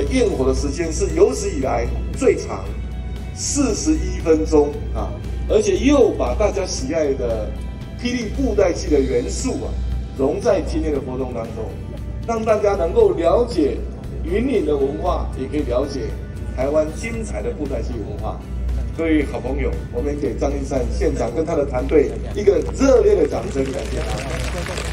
焰火的时间是有史以来最长，41分钟啊！而且又把大家喜爱的霹雳布袋戏的元素融在今天的活动当中，让大家能够了解云岭的文化，也可以了解台湾精彩的布袋戏文化。各位好朋友，我们给张一山县长跟他的团队一个热烈的掌声，感谢他。